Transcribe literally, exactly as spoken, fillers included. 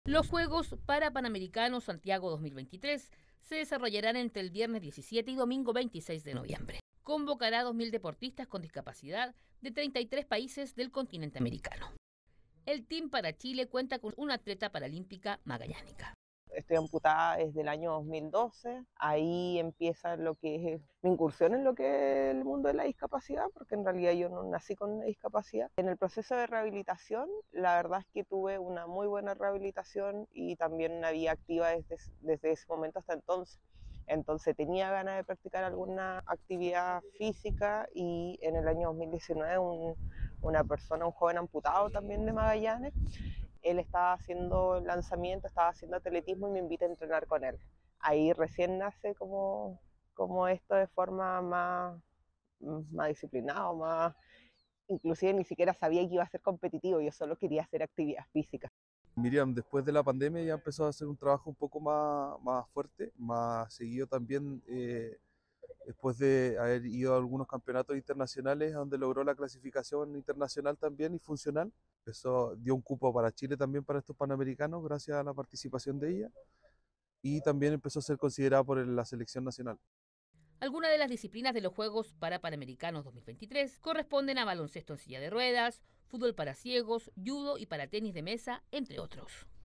Los Juegos para Panamericanos Santiago dos mil veintitrés se desarrollarán entre el viernes diecisiete y domingo veintiséis de noviembre. Convocará a dos mil deportistas con discapacidad de treinta y tres países del continente americano. El Team para Chile cuenta con una atleta paralímpica magallánica. Estoy amputada desde el año dos mil doce, ahí empieza lo que es mi incursión en lo que es el mundo de la discapacidad, porque en realidad yo no nací con una discapacidad. En el proceso de rehabilitación, la verdad es que tuve una muy buena rehabilitación y también una vida activa desde, desde ese momento hasta entonces. Entonces tenía ganas de practicar alguna actividad física y en el año dos mil diecinueve un, una persona, un joven amputado también de Magallanes, él estaba haciendo lanzamiento, estaba haciendo atletismo y me invita a entrenar con él. Ahí recién nace como, como esto de forma más, más disciplinada, más, inclusive ni siquiera sabía que iba a ser competitivo, yo solo quería hacer actividad física. Miriam, después de la pandemia ya empezó a hacer un trabajo un poco más, más fuerte, más seguido también, eh, después de haber ido a algunos campeonatos internacionales donde logró la clasificación internacional también y funcional. Empezó, dio un cupo para Chile también para estos Panamericanos gracias a la participación de ella y también empezó a ser considerada por la selección nacional. Algunas de las disciplinas de los Juegos para Panamericanos dos mil veintitrés corresponden a baloncesto en silla de ruedas, fútbol para ciegos, judo y para tenis de mesa, entre otros.